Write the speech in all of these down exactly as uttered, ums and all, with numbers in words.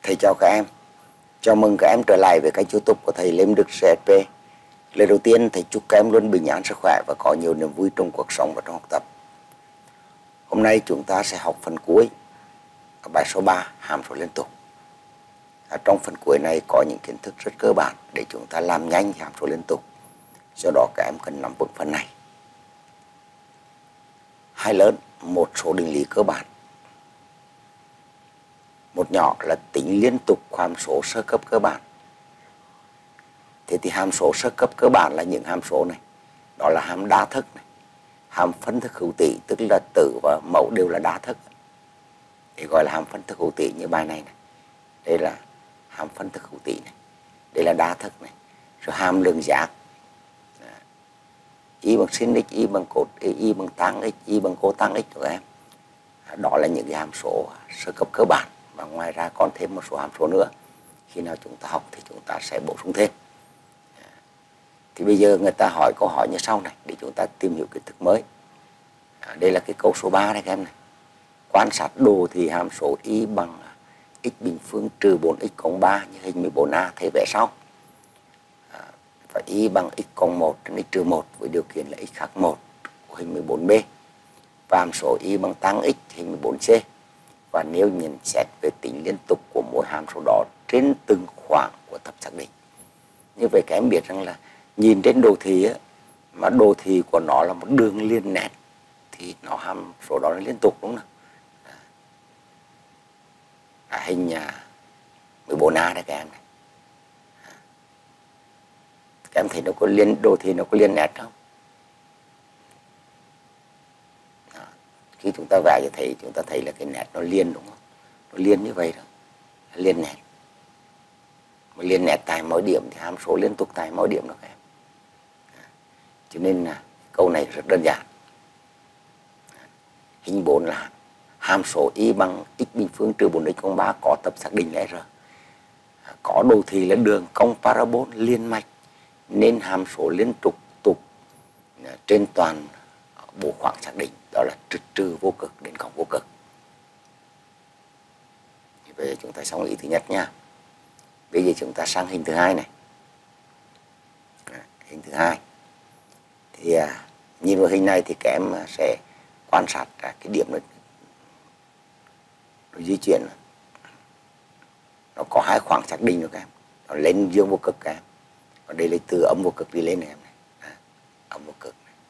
Thầy chào các em. Chào mừng các em trở lại với kênh YouTube của thầy Lê Minh Đức xê ét pê. Lời đầu tiên thầy chúc các em luôn bình an sức khỏe và có nhiều niềm vui trong cuộc sống và trong học tập. Hôm nay chúng ta sẽ học phần cuối ở bài số ba, hàm số liên tục. Ở trong phần cuối này có những kiến thức rất cơ bản để chúng ta làm nhanh hàm số liên tục. Do đó các em cần nắm vững phần này. Hai lớn, một số định lý cơ bản. Một nhỏ là tính liên tục hàm số sơ cấp cơ bản. Thế thì hàm số sơ cấp cơ bản là những hàm số này. Đó là hàm đa thức này, hàm phân thức hữu tỉ, tức là tử và mẫu đều là đa thức. Để gọi là hàm phân thức hữu tỉ như bài này này. Đây là hàm phân thức hữu tỉ này. Đây là đa thức này. Rồi hàm lượng giác. Y bằng sin x, y bằng cos, y bằng tan x, y bằng cô tan x của em. Đó là những cái hàm số sơ cấp cơ bản. Và ngoài ra còn thêm một số hàm số nữa. Khi nào chúng ta học thì chúng ta sẽ bổ sung thêm. Thì bây giờ người ta hỏi câu hỏi như sau này để chúng ta tìm hiểu kiến thức mới. À, đây là cái câu số ba đây các em này. Quan sát đồ thì hàm số y bằng x bình phương trừ bốn x cộng ba như hình mười bốn a thấy vẽ sau. À, và y bằng x cộng một trên x trừ một với điều kiện là x khác một của hình mười bốn b. Và hàm số y bằng tan x hình mười bốn c. Và nếu nhận xét về tính liên tục của mỗi hàm số đó trên từng khoảng của thập xác định. Như vậy các em biết rằng là nhìn trên đồ thị á, mà đồ thị của nó là một đường liên nét thì nó hàm số đó là liên tục đúng không? À, hình mười bốn a đây các em này. Các em thấy nó có liên đồ thị nó có liên nét không? Đó. Khi chúng ta vẽ cho thầy chúng ta thấy là cái nét nó liên đúng không? Nó liên như vậy đó, liên nét. Mà liên nét tại mỗi điểm thì hàm số liên tục tại mỗi điểm đó các em. Cho nên là câu này rất đơn giản. Hình bốn là hàm số y bằng x bình phương trừ bốn x cộng ba có tập xác định là R. Có đồ thị là đường cong parabol liên mạch nên hàm số liên tục tục trên toàn bộ khoảng xác định, đó là trừ trừ vô cực đến cộng vô cực. Bây giờ chúng ta xong ý thứ nhất nha. Bây giờ chúng ta sang hình thứ hai này. Hình thứ hai thì à, nhìn vào hình này thì các em sẽ quan sát ra cái điểm nó, nó di chuyển. Nó có hai khoảng xác định rồi các em. Nó lên dương vô cực các em. Còn đây là từ âm vô cực đi lên này em này. À, âm vô cực này.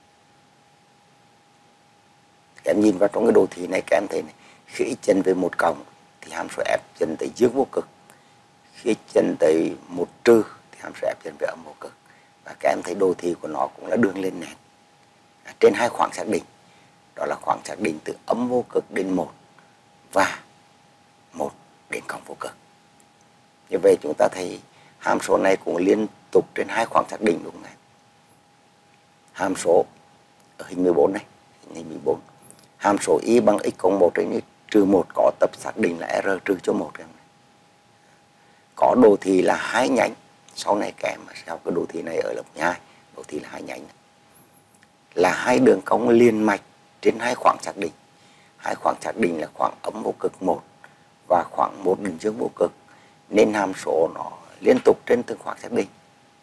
Các em nhìn vào trong cái đồ thị này các em thấy này, khi chân về một cộng thì hàm số f chân tới dương vô cực. Khi chân tới một trừ thì hàm số f chân về âm vô cực. Và các em thấy đồ thị của nó cũng là đường lên nét. À, trên hai khoảng xác định. Đó là khoảng xác định từ âm vô cực đến một và một đến cộng vô cực. Như vậy chúng ta thấy hàm số này cũng liên tục trên hai khoảng xác định đúng không em? Hàm số ở hình mười bốn này, hình mười bốn. Hàm số y bằng x cộng một trên x trừ một có tập xác định là R trừ cho một em. Có đồ thị là hai nhánh. Sau này các em sẽ học cái đồ thị này ở lớp mười hai. Đồ thị là hai nhánh. Là hai đường cong liên mạch trên hai khoảng xác định. Hai khoảng xác định là khoảng âm vô cực một và khoảng một bình dương vô cực. Nên hàm số nó liên tục trên từng khoảng xác định.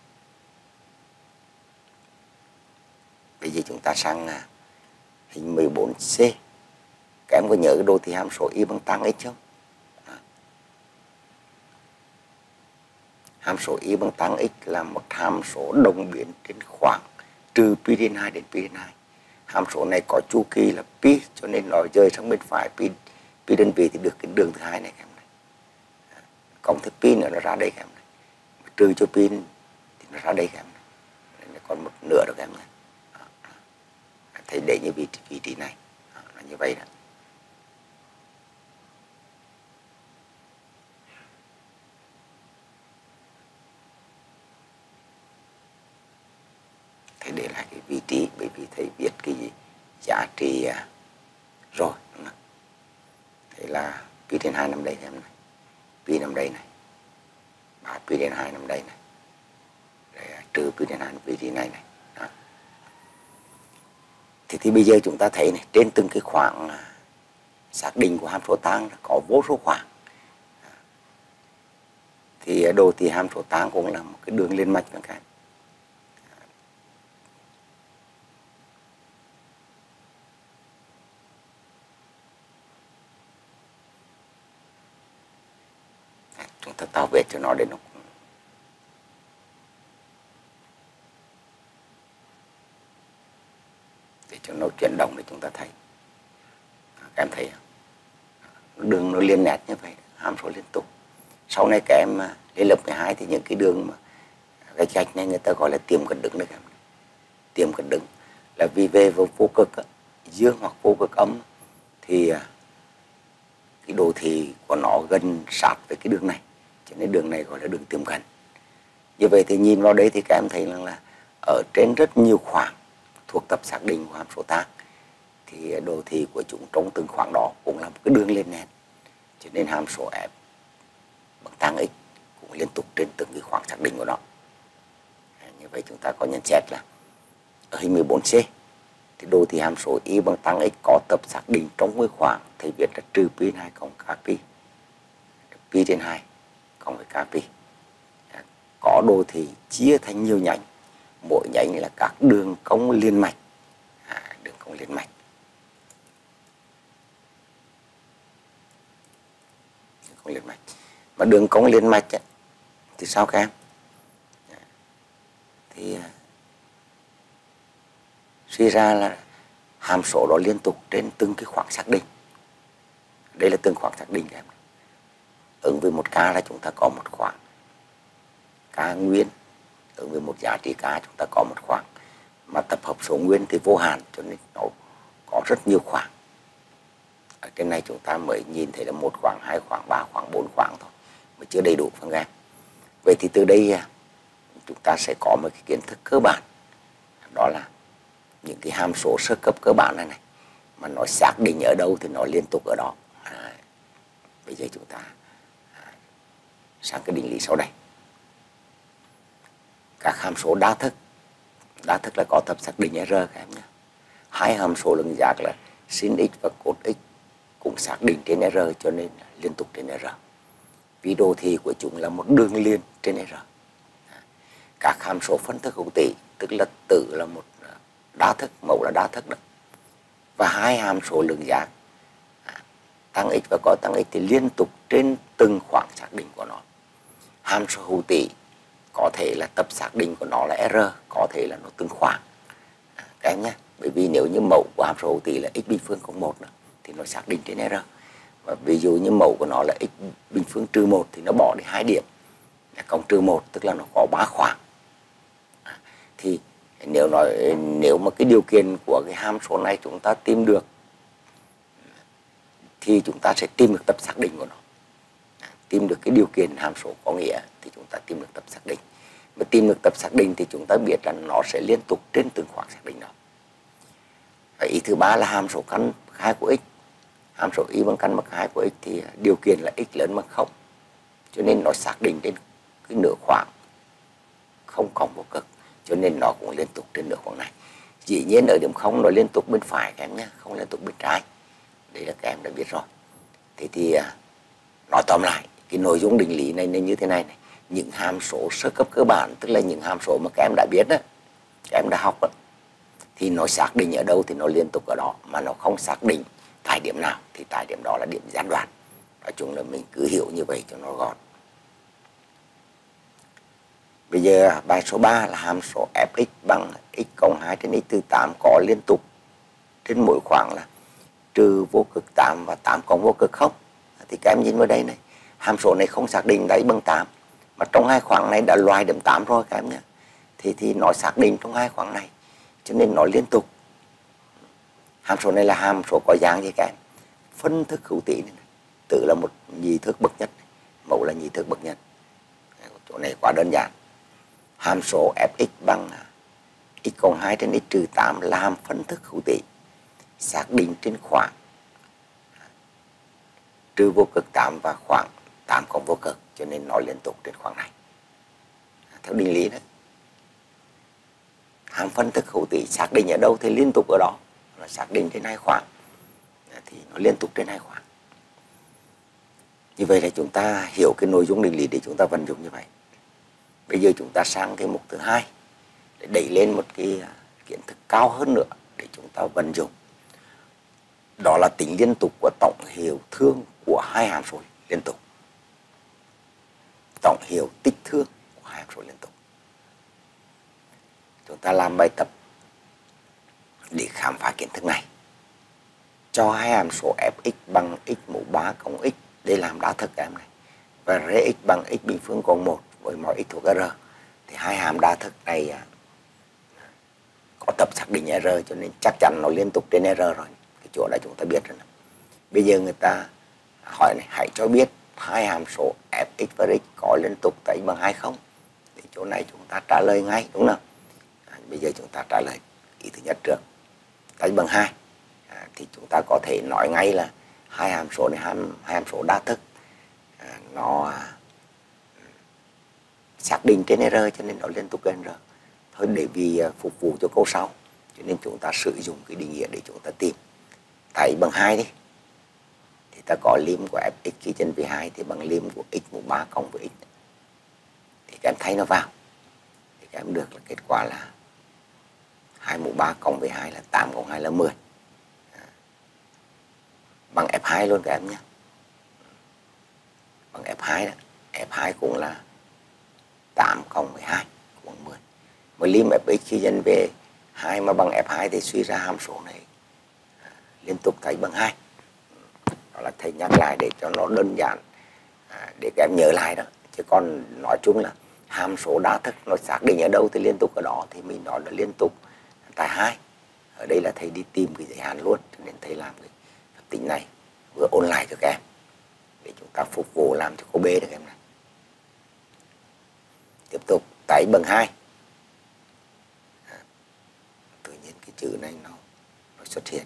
Bây giờ chúng ta sang hình mười bốn C. Các em có nhớ cái đồ thị hàm số y bằng tan x không? Hàm số y bằng tan x là một hàm số đồng biến trên khoảng trừ pi trên hai đến pi trên hai. Hàm số này có chu kỳ là pi, cho nên nó rơi sang bên phải pi, pi đơn vị thì được cái đường thứ hai này các em này. Cộng thêm pi nữa nó ra đây các em này. Trừ cho pi thì nó ra đây các em này. Nên còn một nửa được các em này. Thấy để như vị, vị trí này. Đó, là như vậy đó. Thầy để lại cái vị trí bởi vì thầy biết cái gì? Giá trị rồi. Thế là pi trên hai nằm đây em này. Pi nằm đây này. Và pi trên hai nằm đây này. Để trừ pi trên hai vị trí này này. Đó. Thì, thì bây giờ chúng ta thấy này, trên từng cái khoảng xác định của hàm số tan có vô số khoảng. thì đồ thị hàm số tang cũng là một cái đường liên mạch các em. Chúng ta tạo vết cho nó để nó để cho nó chuyển động để chúng ta thấy. Các em thấy không? Đường nó liên nét như vậy, hàm số liên tục. Sau này các em lên lớp mười hai thì những cái đường mà gạch gạch này người ta gọi là tiềm cận đứng đấy các em. Tiềm cận đứng là vì về vô, vô cực dương hoặc vô cực âm thì cái đồ thị của nó gần sát với cái đường này, cho nên đường này gọi là đường tiềm cận. Như vậy thì nhìn vào đấy thì các em thấy rằng là ở trên rất nhiều khoảng thuộc tập xác định của hàm số tang thì đồ thị của chúng trong từng khoảng đó cũng là một cái đường lên nét, cho nên hàm số f bằng tang x cũng liên tục trên từng cái khoảng xác định của nó. Như vậy chúng ta có nhận xét là ở hình mười bốn C thì đồ thị hàm số y bằng tang x có tập xác định trong cái khoảng thầy viết là trừ pi hai cộng k pi, pi trên hai cộng với k pi. Có đồ thị chia thành nhiều nhánh, mỗi nhánh là các đường cong liên mạch, à, đường cong liên mạch. Đường cong liên mạch. Mà đường cong liên mạch ấy, thì sao các em? Thì suy ra là hàm số đó liên tục trên từng cái khoảng xác định. Đây là từng khoảng xác định các em. Ứng với một k là chúng ta có một khoảng k nguyên, ứng với một giá trị k chúng ta có một khoảng. Mà tập hợp số nguyên thì vô hạn, cho nên nó có rất nhiều khoảng. Ở trên này chúng ta mới nhìn thấy là một khoảng, hai khoảng, ba khoảng, bốn khoảng thôi, mà chưa đầy đủ phải không em? Vậy thì từ đây chúng ta sẽ có một cái kiến thức cơ bản, đó là những cái hàm số sơ cấp cơ bản này này mà nó xác định ở đâu thì nó liên tục ở đó. À, bây giờ chúng ta à, sang cái định lý sau đây. Các hàm số đa thức, đa thức là có tập xác định R các em nhé. Hai hàm số lượng giác là sin x và cos x cũng xác định trên R, cho nên liên tục trên R. Vì đồ thị của chúng là một đường liên trên R. Các hàm số phân thức hữu tỉ, tức là tử là một đa thức, mẫu là đa thức đó. Và hai hàm số lượng giác tăng x và cos tăng x thì liên tục trên từng khoảng xác định của nó. Hàm số hữu tỉ có thể là tập xác định của nó là R, có thể là nó từng khoảng. À, các em nhé, bởi vì nếu như mẫu của hàm số hữu tỉ là x bình phương cộng một thì nó xác định trên R. Và ví dụ như mẫu của nó là x bình phương trừ một thì nó bỏ đi hai điểm, cộng trừ một tức là nó có ba khoảng. À, thì nếu nói nếu mà cái điều kiện của cái hàm số này chúng ta tìm được thì chúng ta sẽ tìm được tập xác định của nó. À, tìm được cái điều kiện hàm số có nghĩa thì chúng ta tìm được tập xác định. Mà tìm được tập xác định thì chúng ta biết là nó sẽ liên tục trên từng khoảng xác định đó. Và ý thứ ba là hàm số căn bậc hai của x. Hàm số y bằng căn bậc hai của x thì điều kiện là x lớn bằng không, cho nên nó xác định trên cái nửa khoảng không cộng vô cực, cho nên nó cũng liên tục trên nửa khoảng này. Dĩ nhiên ở điểm không nó liên tục bên phải các em nhé, không liên tục bên trái. Đấy là các em đã biết rồi. Thế thì nói tóm lại cái nội dung định lý này nên như thế này này. Những hàm số sơ cấp cơ bản, tức là những hàm số mà các em đã biết đó, các em đã học đó, thì nó xác định ở đâu thì nó liên tục ở đó, mà nó không xác định tại điểm nào thì tại điểm đó là điểm gián đoạn. Nói chung là mình cứ hiểu như vậy cho nó gọn. Bây giờ bài số ba là hàm số fx bằng x cộng hai trên x trừ tám có liên tục trên mỗi khoảng là trừ vô cực tám và tám cộng vô cực không. Thì các em nhìn vào đây này, hàm số này không xác định đáy bằng tám, mà trong hai khoảng này đã loại điểm tám rồi các em nhé. Thì, thì nó xác định trong hai khoảng này, cho nên nó liên tục. Hàm số này là hàm số có dạng gì các em? Phân thức hữu tỉ này, tự là một nhị thức bậc nhất, mẫu là nhị thức bậc nhất. Chỗ này quá đơn giản. Hàm số fx bằng x cộng hai trên x trừ tám là hàm phân thức hữu tỉ, xác định trên khoảng trừ vô cực tám và khoảng tám cộng vô cực, cho nên nó liên tục trên khoảng này. Theo định lý đó, hàm phân thức hữu tỉ xác định ở đâu thì liên tục ở đó, nó xác định trên hai khoảng thì nó liên tục trên hai khoảng. Như vậy là chúng ta hiểu cái nội dung định lý để chúng ta vận dụng như vậy. Bây giờ chúng ta sang cái mục thứ hai để đẩy lên một cái kiến thức cao hơn nữa để chúng ta vận dụng. Đó là tính liên tục của tổng hiệu thương của hai hàm số liên tục. Tổng hiệu tích thương của hai hàm số liên tục. Chúng ta làm bài tập để khám phá kiến thức này. Cho hai hàm số fx bằng x mũ ba cộng x, để làm đa thức em này, và rx bằng x bình phương cộng một với mọi x thuộc R, thì hai hàm đa thức này có tập xác định R, cho nên chắc chắn nó liên tục trên R rồi. Cái chỗ này chúng ta biết rồi. Bây giờ người ta hỏi này, hãy cho biết hai hàm số fx và x có liên tục tại x bằng hai không. Thì chỗ này chúng ta trả lời ngay, đúng không? À, bây giờ chúng ta trả lời ý thứ nhất trước. Tại x bằng hai à, thì chúng ta có thể nói ngay là hai hàm số này hàm, hai hàm số đa thức, à, nó xác định trên R cho nên nó liên tục trên R. Thôi để vì phục vụ cho câu sau cho nên chúng ta sử dụng cái định nghĩa để chúng ta tìm. Tại bằng hai đi thì ta có lim của fx khi nhân với hai thì bằng lim của x mũ ba cộng với x. Thì các em thay nó vào thì các em được là kết quả là hai mũ ba cộng với hai là tám cộng hai là mười. À, bằng F hai luôn các em nhé. Bằng F hai đó. F hai cũng là tám cộng với hai cũng bằng mười. Mà lim fx khi nhân về hai mà bằng F hai thì suy ra hàm số này à, liên tục tại bằng hai. Đó là thầy nhắc lại để cho nó đơn giản, à, để các em nhớ lại đó. Chứ còn nói chung là hàm số đa thức nó xác định ở đâu thì liên tục ở đó, thì mình nói là liên tục tại hai. Ở đây là thầy đi tìm cái giới hạn luôn, cho nên thầy làm cái phép tính này vừa ôn lại cho các em để chúng ta phục vụ làm cho cô B được em này. Tiếp tục tại bằng hai. À, tự nhiên cái chữ này nó, nó xuất hiện.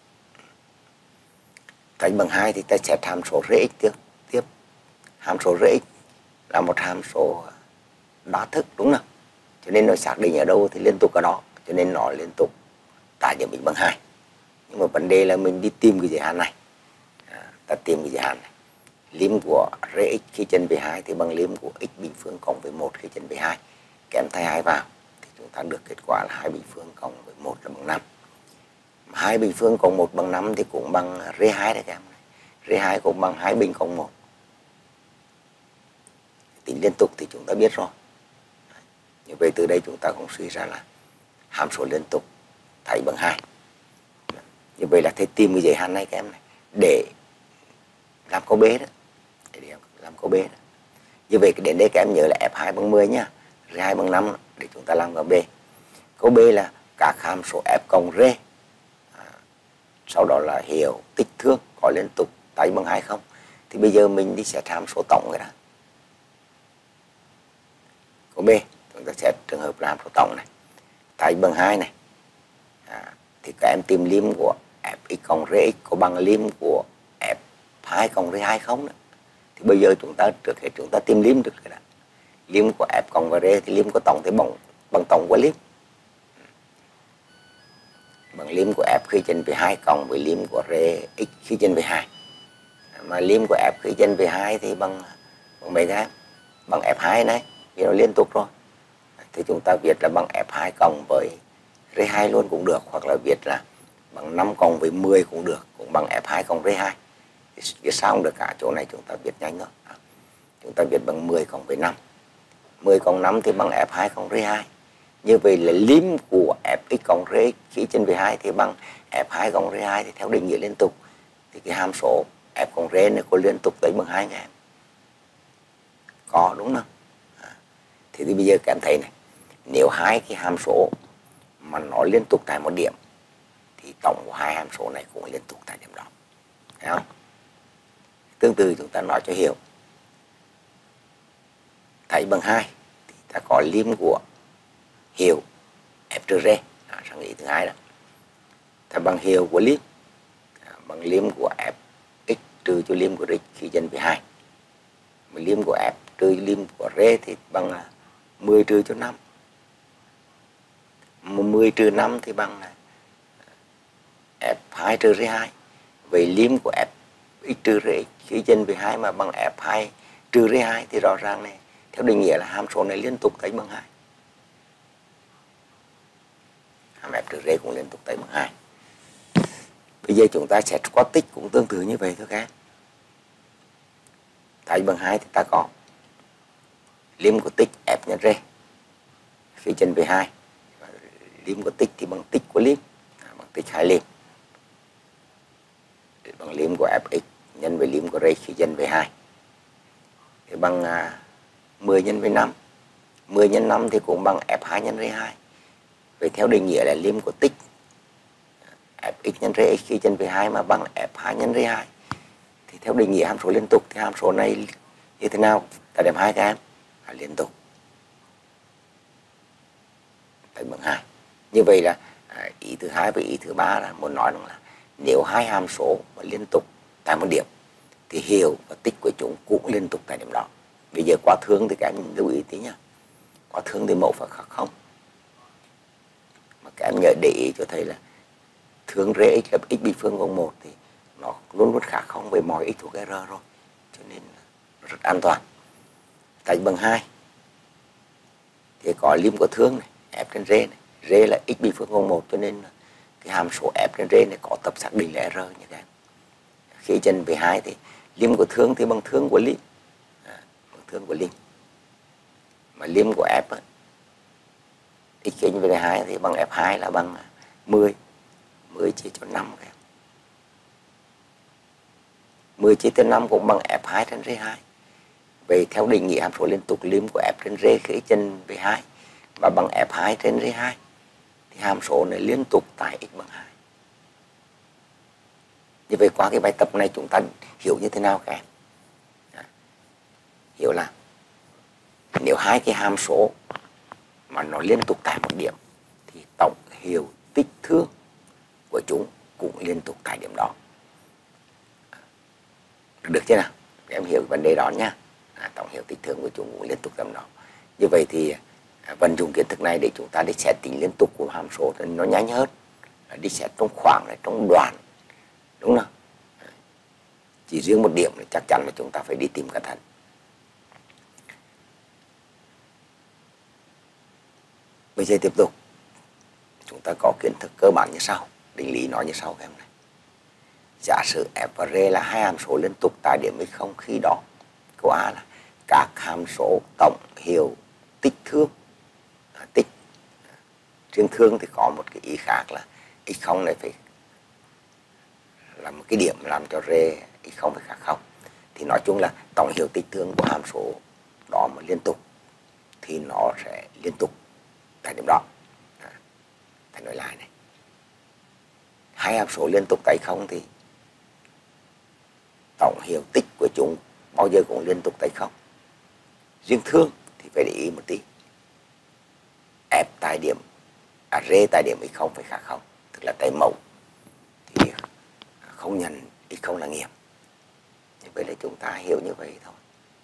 Tại bằng hai thì ta sẽ hàm số rx tiếp. tiếp. Hàm số rx là một hàm số đa thức, đúng không? Cho nên nó xác định ở đâu thì liên tục ở đó, cho nên nó liên tục tại điểm x bằng hai. Nhưng mà vấn đề là mình đi tìm cái giới hạn này. À, ta tìm cái giới hạn này. Lim của rx khi nhân với hai thì bằng lim của x bình phương cộng với một khi nhân với hai. Kèm thay hai vào thì chúng ta được kết quả là hai bình phương cộng với một là bằng năm. hai bình phương cộng một bằng năm thì cũng bằng R hai đấy các em. R hai cũng bằng hai bình cộng một. Tính liên tục thì chúng ta biết rồi. Như vậy từ đây chúng ta cũng suy ra là hàm số liên tục tại bằng hai. Như vậy là thầy tìm cái giới hạn này các em này để làm câu B đó. Để làm câu B đó. Như vậy đến đây các em nhớ là F hai bằng mười nhá, R hai bằng năm để chúng ta làm câu B. Câu B là các hàm số F cộng R. À, sau đó là hiệu tích thương có liên tục tại bằng hai không. Thì bây giờ mình đi xét hàm số tổng rồi đó. Câu B chúng ta xét trường hợp là hàm số tổng này tại bằng hai này. À, thì các em tìm lim của fx cộng rx có bằng lim của f hai cộng r hai không đó. Thì bây giờ chúng ta trước hết chúng ta tìm lim được rồi đó. Lim của f cộng và r thì lim của tổng thì bằng bằng tổng của lim. Bằng lim của f khi nhân với hai cộng với lim của r x khi nhân với hai. Mà lim của f khi nhân với hai thì bằng bằng mấy cái? Bằng f hai này, vì nó liên tục rồi. Thì chúng ta viết là bằng f hai cộng với r hai luôn cũng được, hoặc là viết là bằng năm cộng với mười cũng được, cũng bằng f hai cộng r hai. Viết sao cũng được cả, chỗ này chúng ta viết nhanh thôi. Chúng ta viết bằng mười cộng với năm. mười cộng năm thì bằng f hai cộng r hai. Như vậy là lim của fx cộng r khi nhân với hai thì bằng f hai cộng r hai, thì theo định nghĩa liên tục thì cái hàm số f cộng r này có liên tục tới bằng hai em. Có đúng không? À, thì, thì bây giờ các em thấy này, nếu hai cái hàm số mà nó liên tục tại một điểm thì tổng của hai hàm số này cũng liên tục tại điểm đó. Thấy không? Tương tự chúng ta nói cho hiểu. Thấy bằng hai thì ta có lim của hiệu f trừ r. À, sang ý thứ hai đó. Ta bằng hiệu của lim. À, bằng lim của f x trừ cho lim của r khi nhân với hai. Mà lim của f trừ lim của r thì bằng mười trừ cho năm. mười trừ năm thì bằng f hai trừ r hai. Vậy lim của f x trừ rê x khi nhân với hai mà bằng f hai trừ rê hai thì rõ ràng này theo định nghĩa là hàm số này liên tục tới bằng hai. Hàm f trừ rê cũng liên tục tới bằng hai. Bây giờ chúng ta sẽ có tích cũng tương tự như vậy thôi các em. Tại bằng hai thì ta có lim của tích f nhân rê khi nhân với hai. Lim của tích thì bằng tích của lim, à, bằng tích hai lim. Bằng lim của fx nhân với lim của rê khi nhân với hai. Thì bằng à, mười nhân với năm. mười nhân năm thì cũng bằng f hai nhân rê hai. Vậy theo định nghĩa là lim của tích fx nhân rê khi nhân với hai mà bằng f hai nhân rê hai. Thì theo định nghĩa hàm số liên tục thì hàm số này như thế nào? Ta đem hai các em là liên tục tới bằng hai. Như vậy là à, ý thứ hai và ý thứ ba là muốn nói rằng là nếu hai hàm số mà liên tục tại một điểm thì hiệu và tích của chúng cũng liên tục tại điểm đó. Bây giờ quá thương thì các em lưu ý tí nhá. Quá thương thì mẫu phải khác không. Mà các em nhớ để ý cho thầy là thương rê x là x bình phương cộng một thì nó luôn luôn khác không với mọi x thuộc R rồi. Cho nên nó rất an toàn. Tại bằng hai thì có lim của thương này, f trên rê này. Rê là x bình phương cộng một cho nên cái hàm số f trên rê này có tập xác định là R như các em. Khi nhân với hai thì lim của thương thì bằng thương của lim. À, bằng thương của lim. Mà lim của f á, x nhân với hai thì bằng f hai là bằng mười. mười chia cho năm các em. mười chia cho năm cũng bằng f hai trên rê hai. Vậy theo định nghĩa hàm số liên tục lim của f trên rê khi nhân với hai và bằng f hai trên rê hai thì hàm số này liên tục tại x bằng hai. Như vậy qua cái bài tập này chúng ta hiểu như thế nào các em? À, hiểu là nếu hai cái hàm số mà nó liên tục tại một điểm thì tổng hiệu tích thương của chúng cũng liên tục tại điểm đó. Được chưa nào? Các em hiểu vấn đề đó nha. À, tổng hiệu tích thương của chúng cũng liên tục tại điểm đó. Như vậy thì à, vận dụng kiến thức này để chúng ta đi xét tính liên tục của hàm số thì nó nhanh hơn. À, đi xét trong khoảng này, trong đoạn. Đúng không? À, chỉ riêng một điểm thì chắc chắn là chúng ta phải đi tìm cẩn thận. Bây giờ tiếp tục. Chúng ta có kiến thức cơ bản như sau. Định lý nói như sau các em này. Giả sử f và r là hai hàm số liên tục tại điểm x không, khi đó câu A là các hàm số tổng hiệu tích thương. À, tích riêng thương thì có một cái ý khác là x không này phải là một cái điểm làm cho r x không phải khác không. Thì nói chung là tổng hiệu tích thương của hàm số đó mà liên tục thì nó sẽ liên tục tại điểm đó. À, thầy nói lại này. Hai hàm số liên tục tại không thì tổng hiệu tích của chúng bao giờ cũng liên tục tại không. Riêng thương thì phải để ý một tí. F tại điểm à, R tại điểm x không phải khác không, tức là tại mẫu thì không nhận x không là nghiệm. Như vậy là chúng ta hiểu như vậy thôi.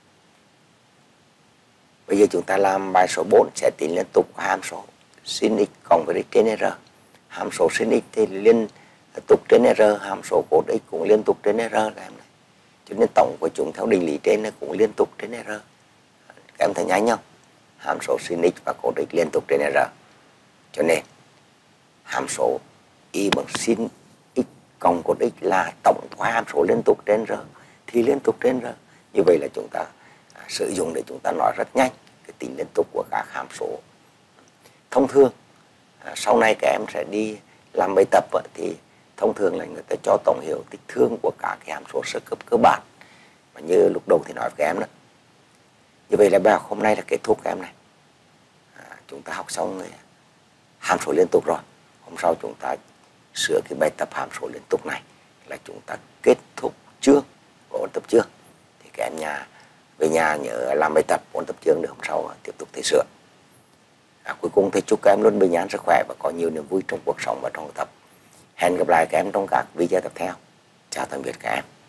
Bây giờ chúng ta làm bài số bốn sẽ tính liên tục của hàm số sin x cộng với x trên R. Hàm số sin x thì liên tục trên R, hàm số cos x cũng liên tục trên R các em này. Cho nên tổng của chúng theo định lý trên nó cũng liên tục trên R. Các em thấy nhanh không? Hàm số sin x và cos x liên tục trên R. Cho nên hàm số y bằng sin x cộng cos x là tổng của hàm số liên tục trên R thì liên tục trên R. Như vậy là chúng ta à, sử dụng để chúng ta nói rất nhanh cái tính liên tục của các hàm số. Thông thường à, sau này các em sẽ đi làm bài tập à, thì thông thường là người ta cho tổng hiệu tích thương của các cái hàm số sơ cấp cơ bản mà như lúc đầu thì nói với các em đó. Như vậy là bài học hôm nay là kết thúc các em này. À, chúng ta học xong hàm số liên tục rồi. Hôm sau chúng ta sửa cái bài tập hàm số liên tục này là chúng ta kết thúc chương của ôn tập chương. Thì các em nhà về nhà nhớ làm bài tập ôn tập chương để hôm sau tiếp tục thầy sửa. À, cuối cùng thầy chúc các em luôn bình an sức khỏe và có nhiều niềm vui trong cuộc sống và trong học tập. Hẹn gặp lại các em trong các video tiếp theo. Chào tạm biệt các em.